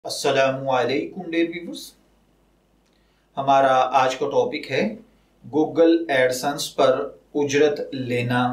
अस्सलामुअलैकुम dear viewers. हमारा आज का टॉपिक है गूगल एडसेंस पर उजरत लेना।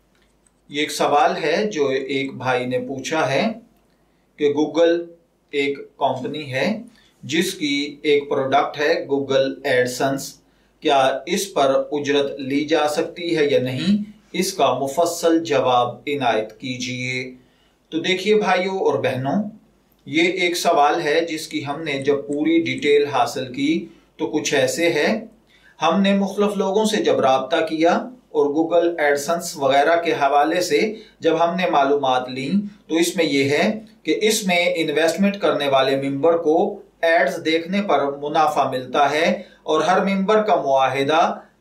ये एक सवाल है जो एक भाई ने पूछा है कि गूगल एक कंपनी है जिसकी एक प्रोडक्ट है गूगल एडसेंस, क्या इस पर उजरत ली जा सकती है या नहीं, इसका मुफस्सल जवाब इनायत कीजिए। तो देखिए भाइयों और बहनों, ये एक सवाल है जिसकी हमने जब पूरी डिटेल हासिल की तो कुछ ऐसे है। हमने मुख्तलिफ लोगों से जब राब्ता किया और गूगल एडसेंस वगैरह के हवाले से जब हमने मालूमात ली तो इसमें यह है कि इसमें इन्वेस्टमेंट करने वाले मेंबर को एड्स देखने पर मुनाफा मिलता है और हर मेंबर का मुआहिदा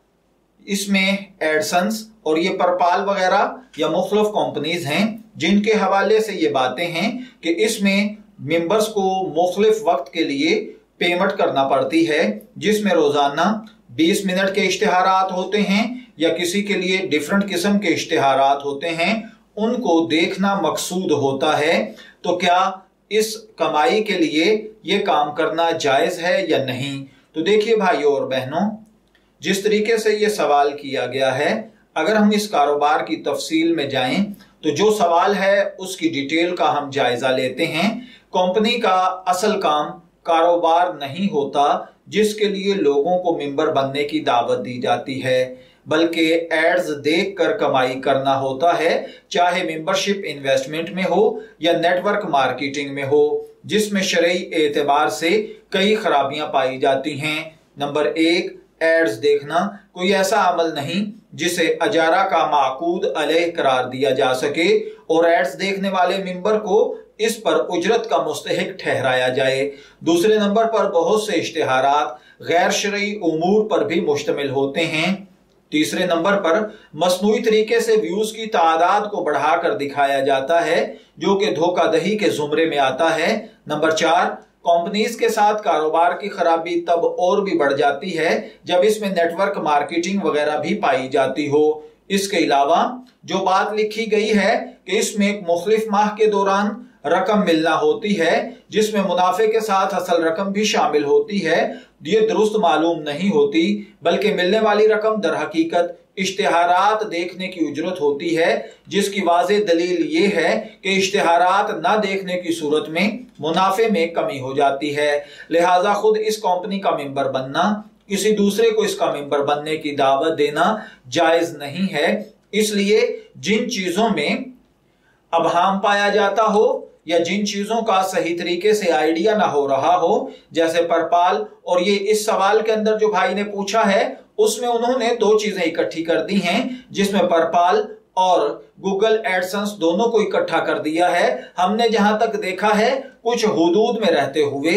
इसमें एडसेंस और ये परपाल वगैरह या मुख्तलिफ कंपनीज हैं जिनके हवाले से ये बातें हैं कि इसमें मेंबर्स को मुख्तलिफ वक्त के लिए पेमेंट करना पड़ती है, जिसमें रोजाना 20 मिनट के इश्तिहारात होते हैं या किसी के लिए डिफरेंट किस्म के इश्तिहारात होते हैं, उनको देखना मकसूद होता है। तो क्या इस कमाई के लिए ये काम करना जायज है या नहीं? तो देखिए भाइयों और बहनों, जिस तरीके से ये सवाल किया गया है, अगर हम इस कारोबार की तफसील में जाएं तो जो सवाल है उसकी डिटेल का हम जायजा लेते हैं। कंपनी का असल काम कारोबार नहीं होता जिसके लिए लोगों को मेंबर बनने की दावत दी जाती है, बल्कि एड्स देखकर कमाई करना होता है, चाहे मेंबरशिप इन्वेस्टमेंट में हो या नेटवर्क मार्केटिंग में हो, जिसमें शरई एतबार से कई खराबियां पाई जाती हैं। नंबर 1, एड्स देखना कोई ऐसा अमल नहीं जिसे अजारा का माकूद अलैह करार दिया जा सके और एड्स देखने वाले मेंबर को इस पर उजरत का मुस्तहिक ठहराया जाए। दूसरे नंबर पर बहुत से इश्तिहारात गैर शरई उमूर पर भी मुश्तमिल होते हैं। तीसरे नंबर पर मसनूई तरीके से व्यूज की तादाद को बढ़ाकर दिखाया जाता है जो कि धोखाधड़ी के जुमरे में आता है। नंबर 4, कंपनीज के साथ कारोबार की खराबी तब और भी बढ़ जाती है जब इसमें नेटवर्क मार्केटिंग वगैरह भी पाई जाती हो। इसके अलावा जो बात लिखी गई है कि इसमें एक मुख्तलिफ माह के दौरान रकम मिलना होती है जिसमें मुनाफे के साथ असल रकम भी शामिल होती है, ये दुरुस्त मालूम नहीं होती, बल्कि मिलने वाली रकम दर हकीकत इश्तिहारात देखने की उजरत होती है, जिसकी वाज़ेह दलील ये है कि इश्तिहारात ना देखने की सूरत में मुनाफे में कमी हो जाती है। लिहाजा खुद इस कंपनी का मेंबर बनना, किसी दूसरे को इसका मेंबर बनने की दावत देना जायज नहीं है। इसलिए जिन चीजों में अबहाम पाया जाता हो या जिन चीजों का सही तरीके से आइडिया ना हो रहा हो, जैसे परपाल, और ये इस सवाल के अंदर जो भाई ने पूछा है उसमें उन्होंने 2 चीजें इकट्ठी कर दी हैं, जिसमें परपाल और गूगल एडसेंस दोनों को इकट्ठा कर दिया है। हमने जहां तक देखा है कुछ हुदूद में रहते हुए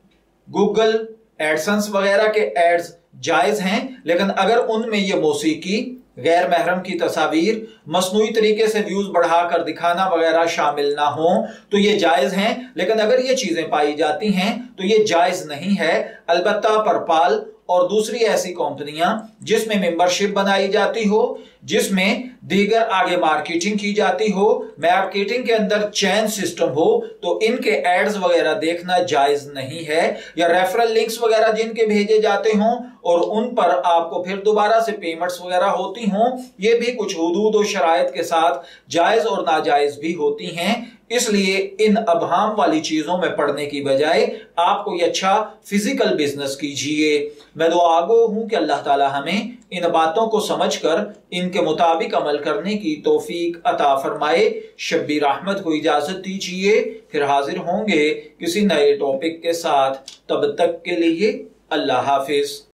गूगल एडसेंस वगैरह के एड्स जायज हैं, लेकिन अगर उनमें ये मौसीकी, गैर महरम की तस्वीर, मसनूई तरीके से व्यूज बढ़ाकर दिखाना वगैरह शामिल ना हो तो ये जायज हैं। लेकिन अगर ये चीजें पाई जाती हैं तो ये जायज नहीं है। अलबत्ता परपाल और दूसरी ऐसी कंपनियां जिसमें मेंबरशिप बनाई जाती हो, जिसमें दीगर आगे मार्केटिंग की जाती हो, मार्केटिंग के अंदर चैन सिस्टम हो, तो इनके एड्स वगैरह देखना जायज नहीं है। या रेफरल लिंक्स वगैरह जिनके भेजे जाते हों और उन पर आपको फिर दोबारा से पेमेंट्स वगैरह होती हों, ये भी कुछ हुदूद और शराइत के साथ जायज और नाजायज भी होती हैं। इसलिए इन अबहाम वाली चीजों में पड़ने की बजाय आप कोई अच्छा फिजिकल बिजनेस कीजिए। मैं दुआ गो हूं कि अल्लाह ताला हमें इन बातों को समझकर इनके मुताबिक अमल करने की तौफीक अता फरमाए। शब्बीर अहमद को इजाजत दीजिए, फिर हाजिर होंगे किसी नए टॉपिक के साथ। तब तक के लिए अल्लाह हाफिज।